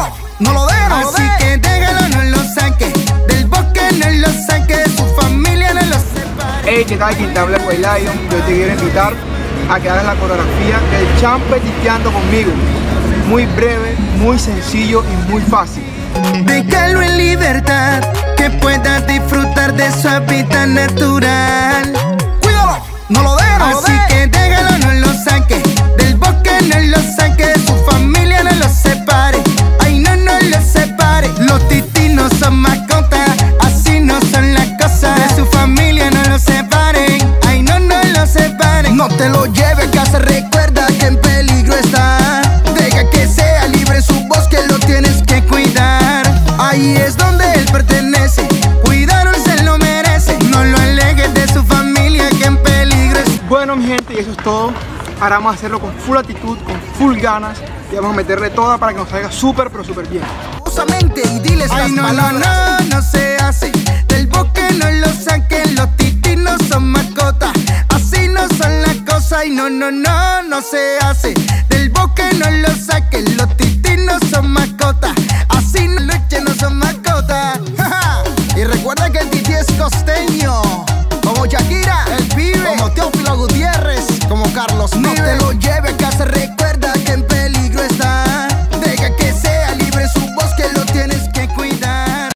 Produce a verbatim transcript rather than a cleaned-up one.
Cuídalo, no lo dejes, no lo dejes. Así que déjalo, no lo saque. Del bosque no lo saque, su familia no lo separe. Hey, ¿qué tal? Quien te habla White Lion. Yo te quiero invitar a que hagas la coreografía del Champe Titeando conmigo. Muy breve, muy sencillo y muy fácil. Déjalo en libertad, que pueda disfrutar de su hábitat natural. Cuídalo, no lo dejes, no lo Así dejes. que déjalo, no lo saque. Del bosque no lo saque, su familia no lo separe. Ay, no, no lo separe. Los titinos son mascotas, así no son las cosas. De su familia no lo separen. Ay, no, no lo separen. No te lo lleves a casa, recuerda que en peligro está. Deja que sea libre en su bosque, lo tienes que cuidar. Ahí es donde él pertenece. Cuidarlo se lo merece. No lo alejes de su familia, que en peligro es. Bueno, mi gente, y eso es todo. Ahora vamos a hacerlo con full actitud, con full ganas. Y vamos a meterle toda para que nos salga súper, pero súper bien. Usamente y diles las Ay, no, no, palabras. no, no se hace. Del bosque no lo saquen. Los titinos son mascotas, así no son las cosas. Y no, no, no, no se hace. Del bosque no lo saquen. Los titinos son mascotas,